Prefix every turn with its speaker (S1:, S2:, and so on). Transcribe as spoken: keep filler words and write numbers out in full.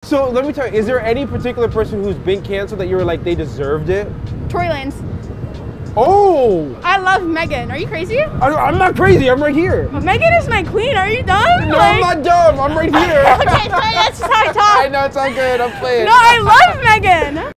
S1: So let me tell you, is there any particular person who's been canceled that you were like, they deserved it?
S2: Tory Lanez.
S1: Oh!
S2: I love Megan. Are you crazy?
S1: I, I'm not crazy. I'm right here.
S2: But Megan is my queen. Are you dumb?
S1: No,
S2: like...
S1: I'm not dumb. I'm right here.
S2: Okay, so that's just how I talk.
S1: I know, it's all good. I'm playing.
S2: No, I love Megan.